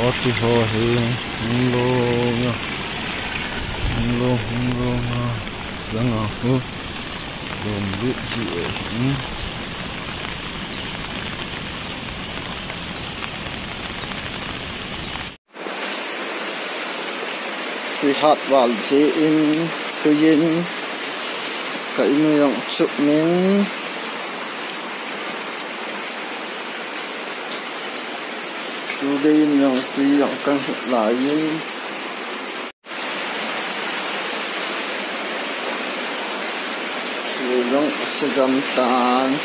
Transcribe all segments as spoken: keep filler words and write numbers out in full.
thì ho hi lo nha lo lo na đang à hu đồng biết gì ấy thì hạt vào chế in tôi in cái miệng sụp miếng tôi đây miệng tuy rằng căng lại in tôi đang sẽ gầm tan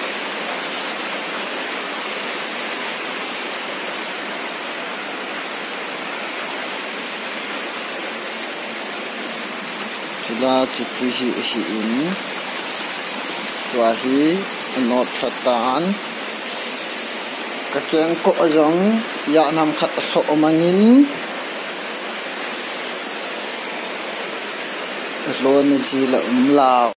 là chỉ hi hi in và hi nốt phát tan các keng có giống ya nam khát sọ mangin luôn chỉ là um lao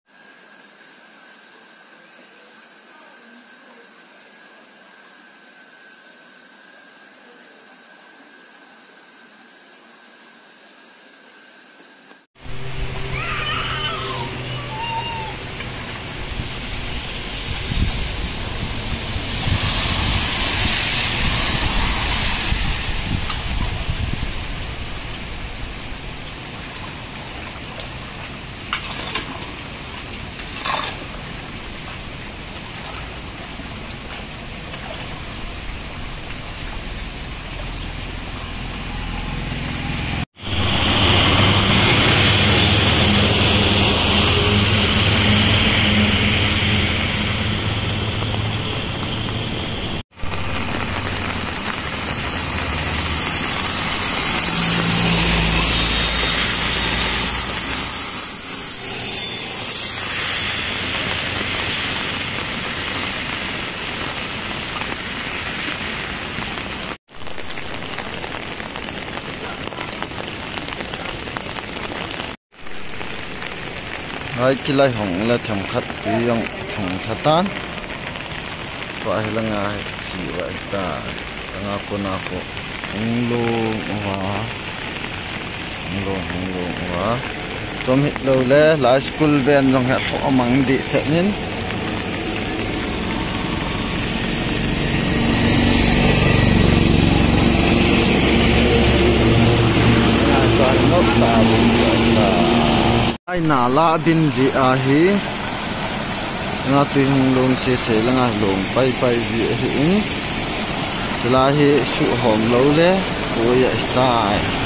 hai kilai hong la tham khat yang thong thatan wa helanga chi wa ta nga ko na ko nglo wa nglo nglo wa tom hit lo le la school ben jong ha tho amang di chanin na sa no sa ai na la bin ji a hi nga tu hung long se se langa long pai pai ji hi in la hi su hom lo le ko ya sta